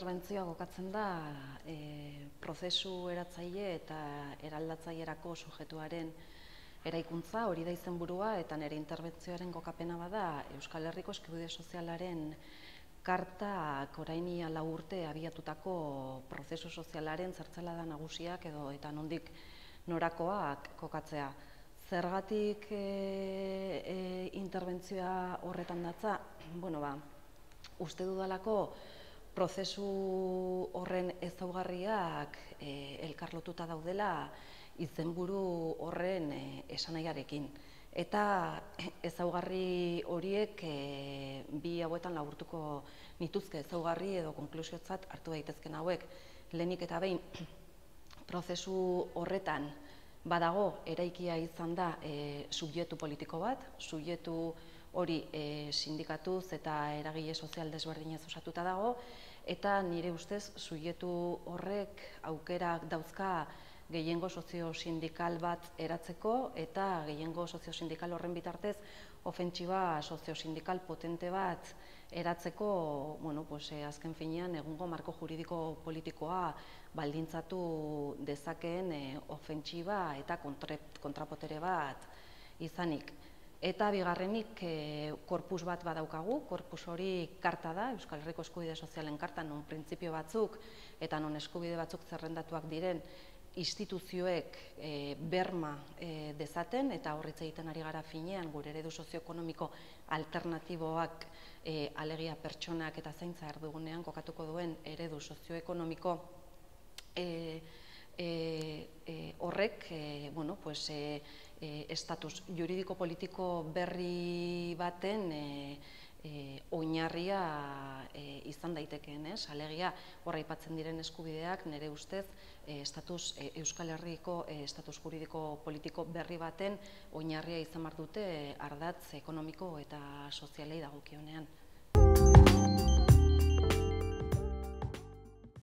interbentzioa gokatzen da prozesu eratzaile eta eraldatzailerako subjektuaren eraikuntza, hori da izenburua, eta nire interbentzioaren gokapena bada Euskal Herriko Eskubide Sozialaren kartak orain ia 4 urte abiatutako prozesu sozialaren zertzelada nagusiak eta nondik norakoak kokatzea. Zergatik interbentzioa horretan datza? Uste dudalako prozesu horren ezaugarriak elkarlotuta daudela izenburu horren esanahiarekin. Eta ezaugarri horiek bi hauetan laburtuko nituzke, ezaugarri edo konklusiotzat hartu daitezken hauek. Lehenik eta behin, prozesu horretan badago eraikia izan da subjektu politiko bat, subjektu hori sindikatuz eta eragile sozial desberdinez osatuta dago, eta nire ustez subjektu horrek aukerak dauzka gehiengo soziosindikal bat eratzeko eta gehiengo soziosindikal horren bitartez ofentsiba soziosindikal potente bat eratzeko, azken finean egungo marko juridiko politikoa baldintzatu dezakeen ofentsiba eta kontrapotere bat izanik. Eta bigarrenik korpus bat badaukagu, korpus hori karta da, Euskal Herriko Eskubide Sozialen karta, non printzipio batzuk eta non eskubide batzuk zerrendatuak diren instituzioek berma dezaten, eta horretz egiten ari gara finean gure eredu sozioekonomiko alternatiboak alegia pertsonak eta zaintza erdugunean kokatuko duen eredu sozioekonomiko horrek estatus juridiko politiko berri baten oinarria izan daitekeen, alegia hor aipatzen diren eskubideak nire ustez Euskal Herriko estatus juridiko politiko berri baten oinarria izan behar dute ardatz ekonomiko eta sozialei dagokionean.